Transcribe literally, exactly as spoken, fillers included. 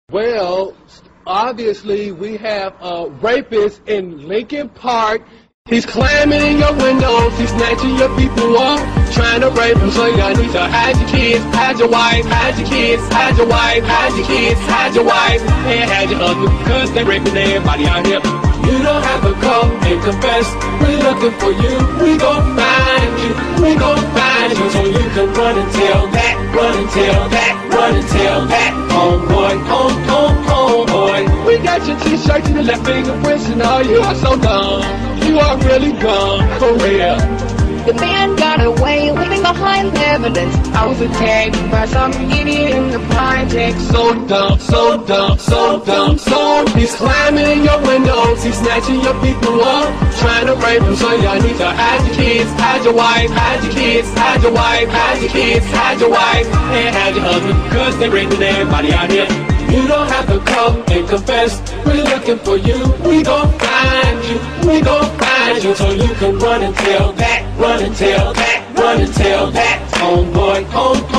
Well, obviously we have a rapist in Lincoln Park. He's climbing in your windows, he's snatching your people up, trying to rape them. So y'all need to hide your kids, hide your wife, hide your kids, hide your wife, hide your kids, hide your wife, and hide your husband, because they raping everybody out here. You don't have to come and confess, we're looking for you. We gon' find you, we gon' find you, so you can run and tell that, run and tell that, run and tell that. Homeboy, home, home, homeboy. We got your t-shirts and your left fingerprints and all. You are so dumb, you are really dumb, for real. The man got away, leaving behind evidence. I was attacked by some idiot in the project. So dumb, so dumb, so dumb, so he's climbing in your windows, he's snatching your people up, trying to rape them. So y'all need to hide your kids, hide your wife, hide your kids, hide your wife, hide your kids, hide your wife, and hide your husband, because they raping everybody out here. You don't have to come and confess, we're looking for you. We gon' find you, we gon' find you, so you can run and tell that, run and tell that, run and tell that. Homeboy, home